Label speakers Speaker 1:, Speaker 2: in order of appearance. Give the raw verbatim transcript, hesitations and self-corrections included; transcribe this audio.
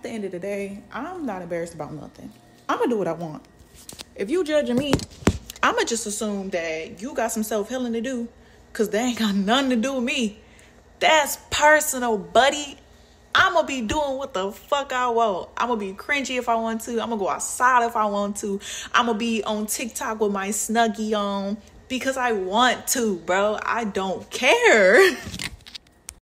Speaker 1: the end of the day, I'm not embarrassed about nothing. I'm going to do what I want. If you judging me, I'm going to just assume that you got some self-healing to do because they ain't got nothing to do with me. That's personal, buddy. I'm going to be doing what the fuck I want. I'm going to be cringy if I want to. I'm going to go outside if I want to. I'm going to be on TikTok with my Snuggie on because I want to, bro. I don't care.